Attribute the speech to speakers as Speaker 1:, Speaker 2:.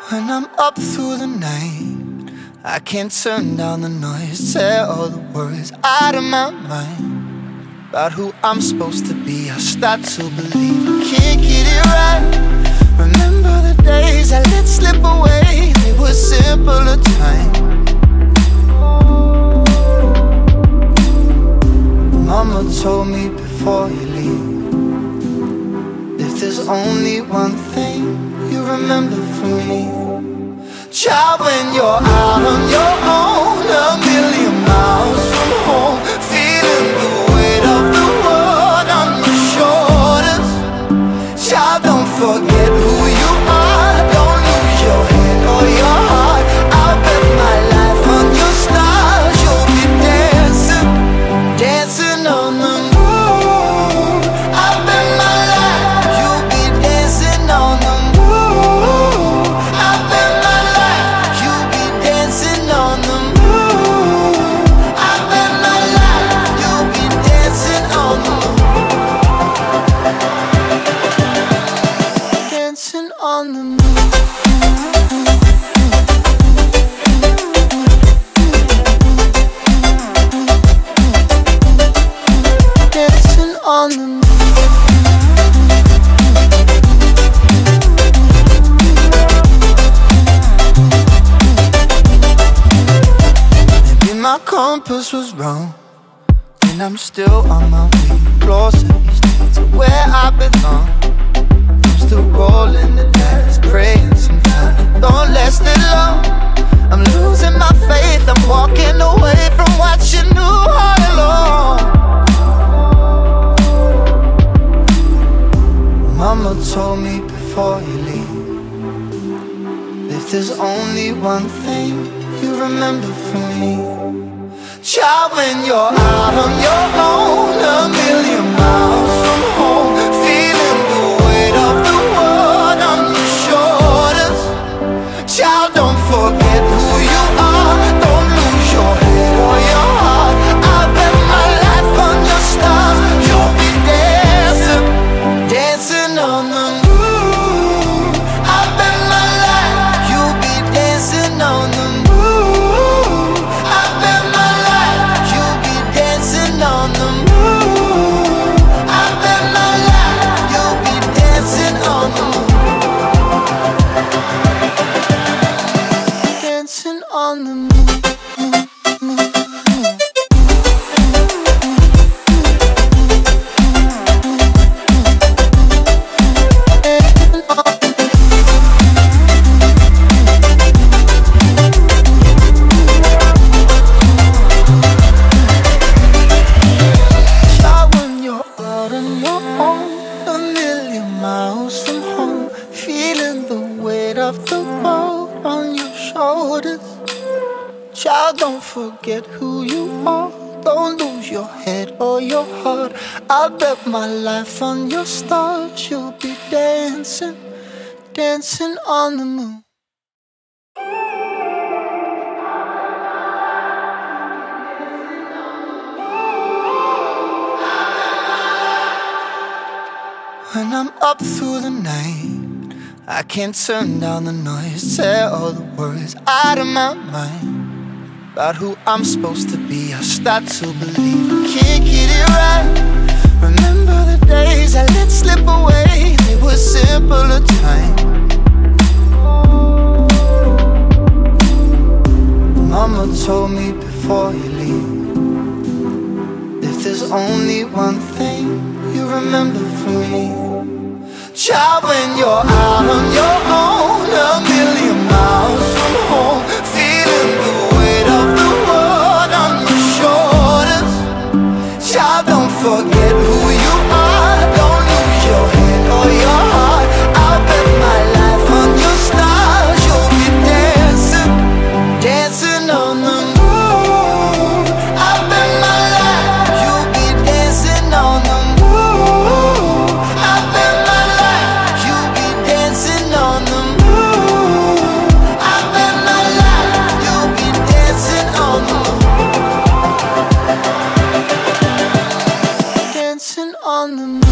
Speaker 1: When I'm up through the night, I can't turn down the noise. Say all the words out of my mind about who I'm supposed to be. I start to believe I can't get it right. Remember the days I let slip away. They were simpler times. Mama told me before you leave, if there's only one thing you remember from me, child, when you're out on your own, a million miles from home, feeling the weight of the world on your shoulders. Child, don't forget who you are. Don't lose your head or your heart. I'll bet my life on your stars. You'll be dancing, dancing on the moon. I'll bet my life you'll be dancing on the moon. I'll bet my life you'll be dancing on the moon. I'll bet my life you'll be dancing on the moon. Dancing on the moon. Dancing on the moon. Maybe my compass was wrong, and I'm still on my way closer each day to where I belong. I'm still rolling the dice, praying sometimes don't last it long. I'm losing my faith, I'm walking away from what you knew all along. Mama told me before you leave, if there's only one thing you remember from me, child, when you're out on your own, a million miles from home, feeling the weight of the world on your shoulders. Child, don't forget who you are. Don't lose your head or your heart. I'll bet my life on your stars. You'll be dancing, dancing on the moon. I'll bet my life you'll be dancing on the moon. I'll bet my life you'll be dancing on the moon. I'll bet my life you'll be dancing on the moon. Dancing on the moon. Child, when you're out on your own, a million miles from home, feeling the weight of the world on your shoulders. Child, don't forget who you are. Don't lose your head or your heart. I'll bet my life on your stars. You'll be dancing, dancing on the moon. When I'm up through the night, I can't turn down the noise. Say all the words out of my mind about who I'm supposed to be. I start to believe I can't get it right. Remember the days I let slip away. They were simpler times. Mama told me before you leave, if there's only one thing you remember from me, child, when you're out on your own, a million miles from home, feeling the weight of the world on your shoulders. Child, don't forget who you are. Don't lose your head or your heart. I'll bet my life on your stars. You'll be dancing, dancing on the moon. I'll bet my life you'll be dancing on the moon. I'll bet my life you'll be dancing on the moon. I'll bet my life you'll be dancing on the moon. Dancing on the moon.